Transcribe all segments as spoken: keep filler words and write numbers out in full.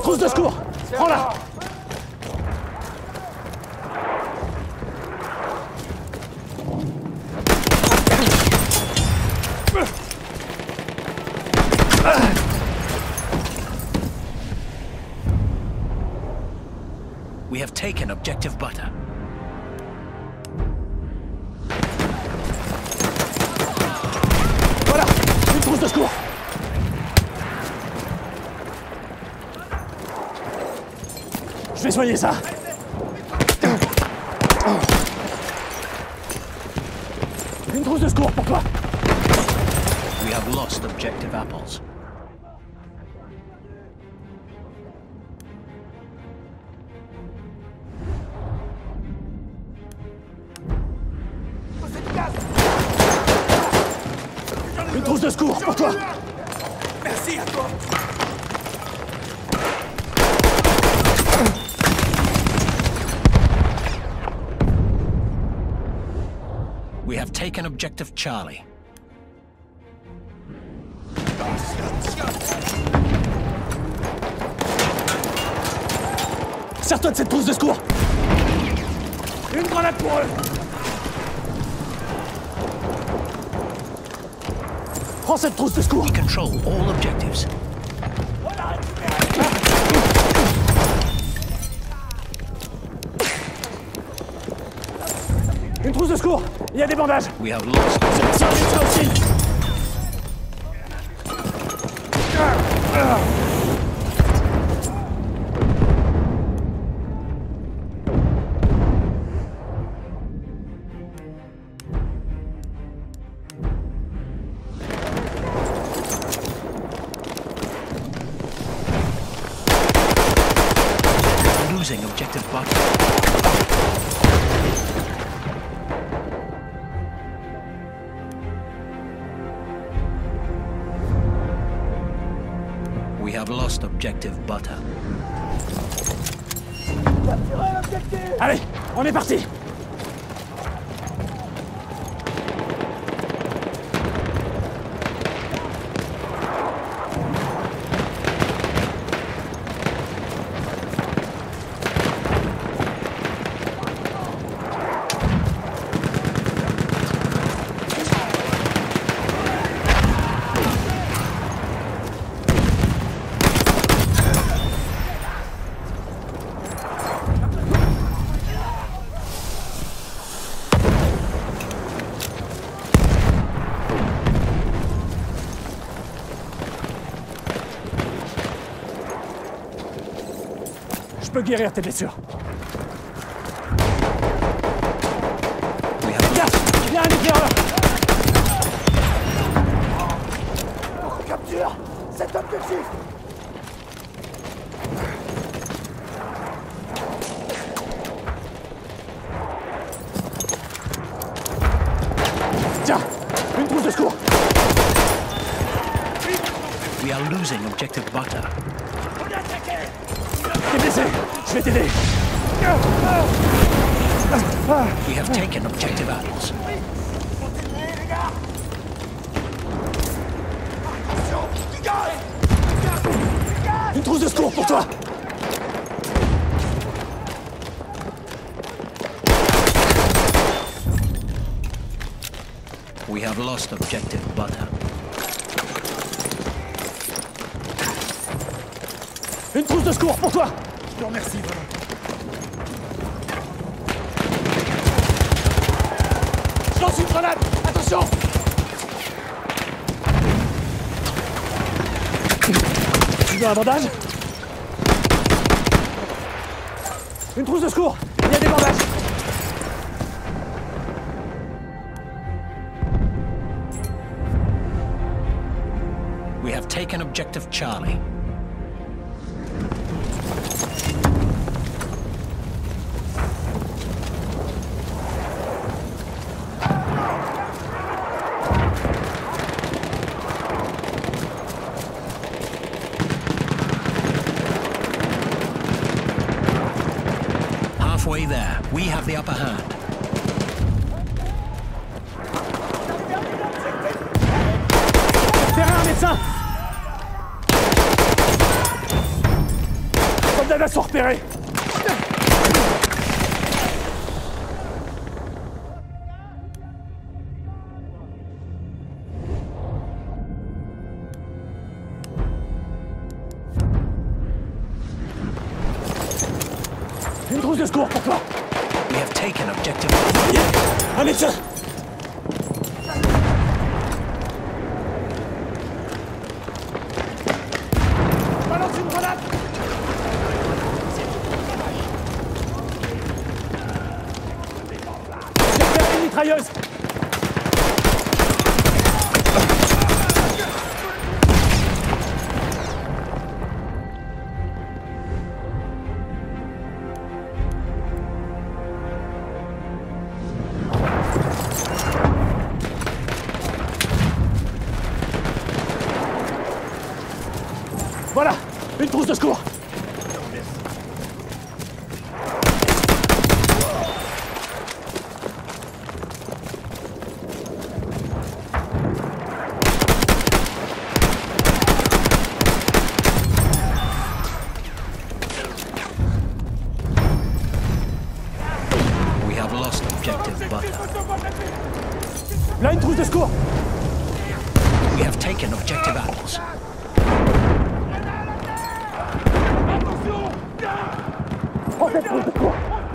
trousse de secours. Prends-la. We have taken objective butter. Voilà, une trousse de secours. Je vais soigner ça. Une trousse de secours pour toi. We have lost objective apples. Une trousse de secours pour toi. Merci à toi. We have taken objective Charlie. Sers-toi de cette trousse de secours. Une grenade pour eux. Prends cette trousse de secours. We control all objectives. Une trousse de secours. Il y a des bandages. We have lost. C'est ça, ça aussi. Losing objective butter. We have lost objective butter. Allez, on est parti. Je peux guérir tes blessures. Tiens, il y a un éclaireur. On capture cet objectif. Tiens, une trousse de secours. We are losing objective butter. T'es blessé, je vais t'aider. We have taken objective apples. Une trousse de secours pour toi. We have lost objective butter. Une trousse de secours pour toi. Je te remercie vraiment. Je lance une grenade. Attention. Tu veux un bandage? Une trousse de secours. Il y a des bandages. We have taken objective Charlie. Halfway there, we have the upper hand. Terrain, un médecin. peine à se repérer. Une trousse de secours pour toi. We have taken objective. Un médecin. Balance une grenade. J'ai fait une mitrailleuse. Voilà, une trousse de secours. We have lost objective butter. Là, une trousse de secours. We have taken objective apples. Prends cette trousse de secours.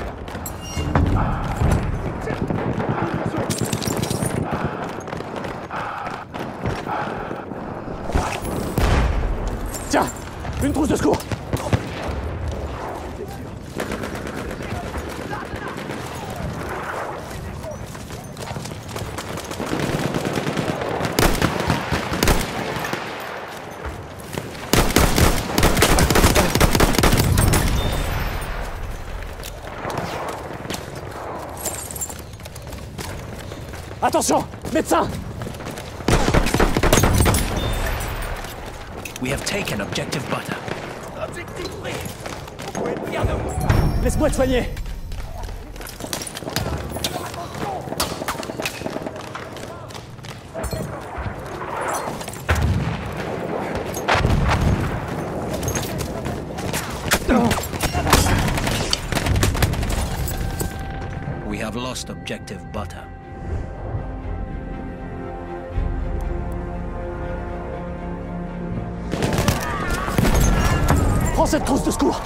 Tiens, une trousse de secours. Attention, médecin. We have taken objective butter. Objectif pris. Vous pouvez être fiers de vous. Laisse-moi te soigner. We have lost objective butter. Prends cette trousse de secours.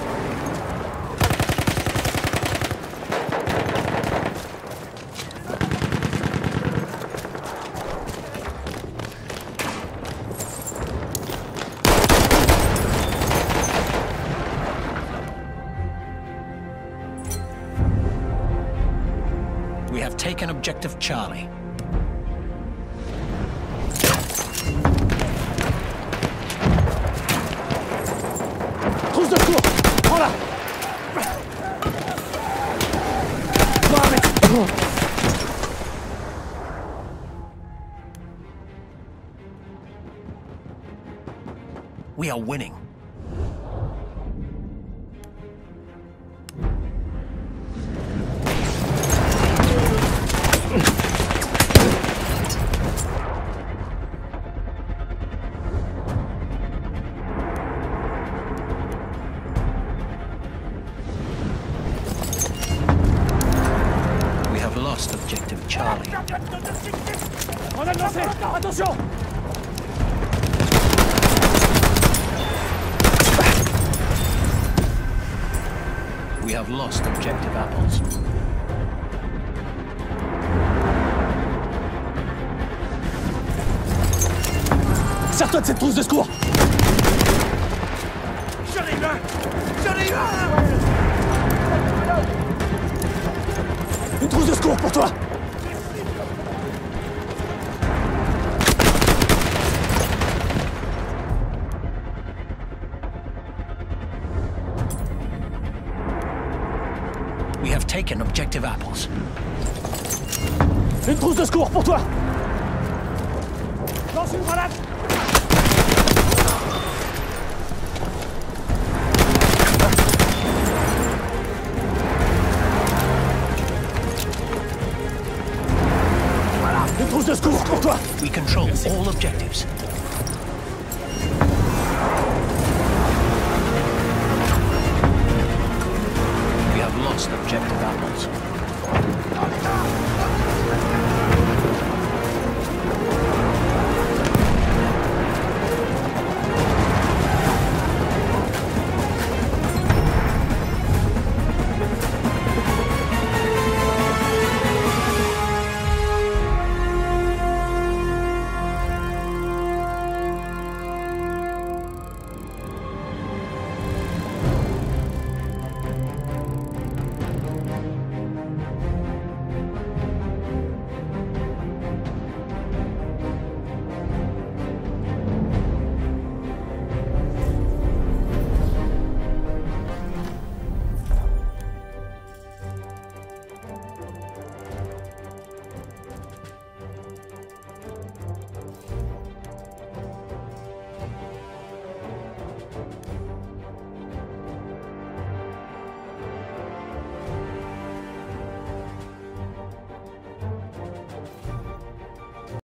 We have taken objective Charlie. Trousse de secours. Prends-la. Mohamed. We are winning. We have lost objective Charlie. Grenade lancée. Attention. We have lost objective apples. Sers-toi de cette trousse de secours. J'en ai eu un. J'en ai eu un. Une trousse de secours pour toi. We have taken objective apples. Une trousse de secours pour toi. Lance une grenade. Une trousse de secours pour toi. We control all objectives. lost objective apples.